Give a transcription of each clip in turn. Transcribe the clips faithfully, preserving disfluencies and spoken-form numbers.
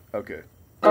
Okay.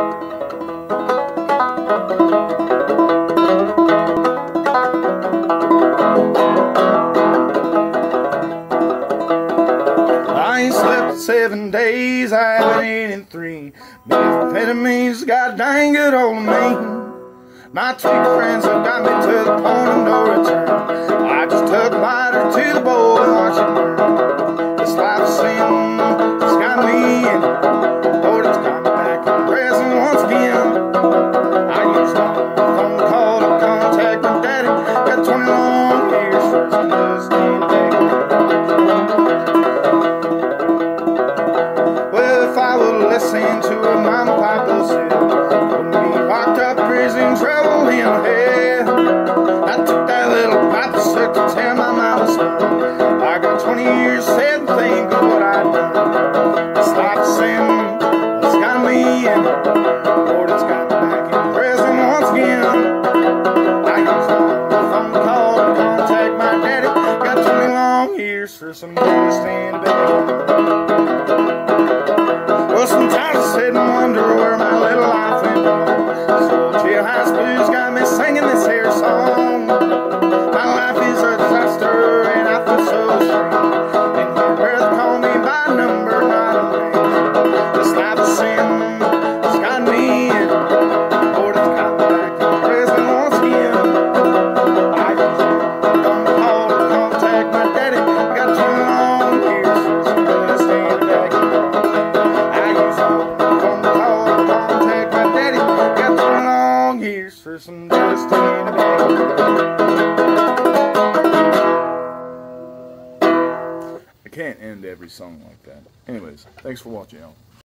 I ain't slept seven days, I haven't eaten three. Methamphetamines got dang good hold of me. My two friends have got me to the point of no return. I just took a bite or to the bowl and watch it burn. This life's sin, it's got me in. Lord, it's got me back in prison once again. I used my phone call to contact my daddy. Got twenty long years for some just ain't taking. Well, if I would listen to what Mama Papa said, wouldn't be locked up prison, traveling hell. I took that little pipe of sick to tell my mama son. I got twenty years said and think of what I've done. This life's sin, it's got me in. Lord, it's got me back in prison once again. I used my phone call to contact my daddy. Got twenty long years for some just ain't bad. Well, sometimes I sit and wonder where my little life went wrong. This old jailhouse blues got me singing this here song. My life is a disaster and I feel so ashamed. And your breath call me by number, not a name. This life is sin, it's got me in. Lord, it's got me back in prison once again. I just don't call to contact my daddy. Got two long years for some just ain't back. For some just ain't a I can't end every song like that. Anyways, thanks for watching, y'all.